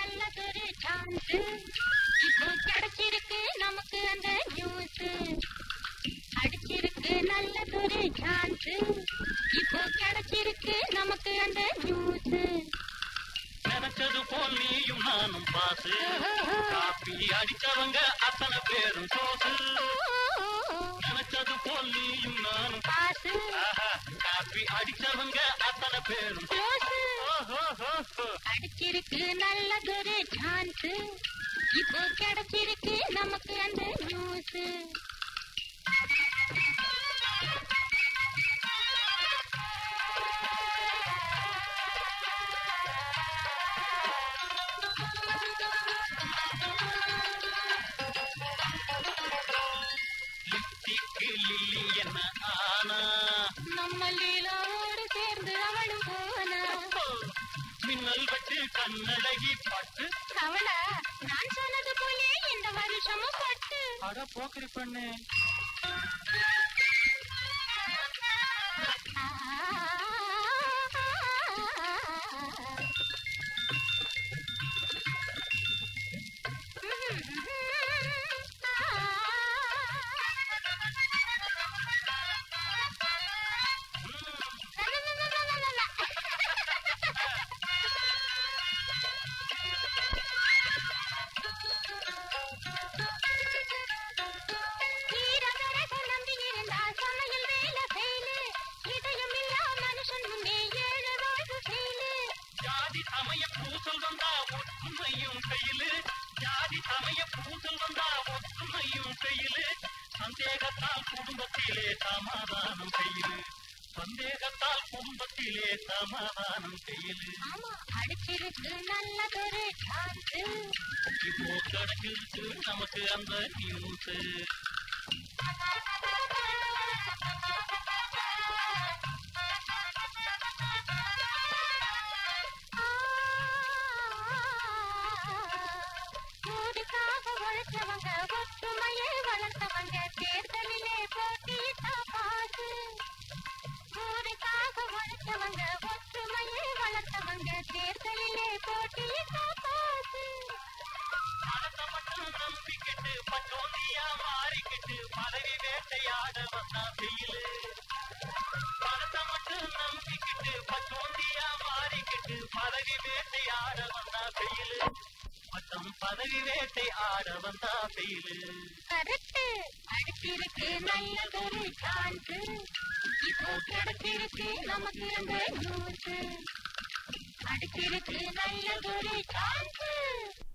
நல்லதொரு சான்ஸ் இப்போ கிடைச்சிருக்கு நமக்கு அந்த நியூஸ். அடிச்சிருக்கு நல்லதொரு சான்ஸ் இப்போ கிடைச்சிருக்கு நமக்கு அந்த நியூஸ். நினைச்சது போல் நீயும் நானும் பாசு, காப்பி அடிச்சவங்க அத்தனை பேரும் சோசு. நினைச்சது போல் நீயும் நானும் பாசு, காப்பி அடிச்சவங்க அத்தனை பேரும் சோசு. அடிச்சிருக்கு நல்லதொரு சான்ஸ் இப்போ கிடைச்சிருக்கு நமக்கு அந்த நியூஸ். என்ன ஆனா நம்ம லீலாவோடு சேர்ந்து அவளும் போனா. மின்னல் பட்டு கண்ணழகி பட்டு அவளா நான் சொன்னது போலே இந்த வருஷமும் பட்டு. அட போக்கரி பண்ணு. சமய பூசல் வந்தா ஒற்றுமையும் கையிலு, ஜாதி சமய பூசல் வந்தா ஒற்றுமையும் கையிலு. சந்தேகத்தால் குடும்பத்திலே சமாதானம் கையிலு, சந்தேகத்தால் குடும்பத்திலே சமாதானம் கையிலு. அடிச்சிருக்கு நல்லதொரு சான்ஸ் இப்போ கிடைச்சிருக்கு நமக்கு அந்த நியூஸ். உழைச்சவங்க ஒற்றுமையை வளர்த்தவங்க தேர்தலிலே போட்டி காப்பாது. ஊருக்காக உழைச்சவங்க ஒற்றுமையை வளர்த்தவங்க தேர்தலிலே போட்டி காப்பாது. பணத்தை மட்டும் நம்பிக்கிட்டு பச்சோந்தியா மாறிக்கிட்டு பதவி வேட்டையாட வந்தா வெயிலு. பணத்தை மட்டும் நம்பிக்கிட்டு பச்சோந்தியா மாறிக்கிட்டு பதவி வேட்டையாட வந்தா வெயிலு. மொத்தம் பதவி வேட்டை ஆட வந்தா வெயிலு. கரெக்ட். அடிச்சிருக்கு நல்லதொரு சான்ஸ் இப்போ கிடைச்சிருக்கு நமக்கு அந்த நியூஸ். அடிச்சிருக்கு நல்லதொரு சான்ஸ்.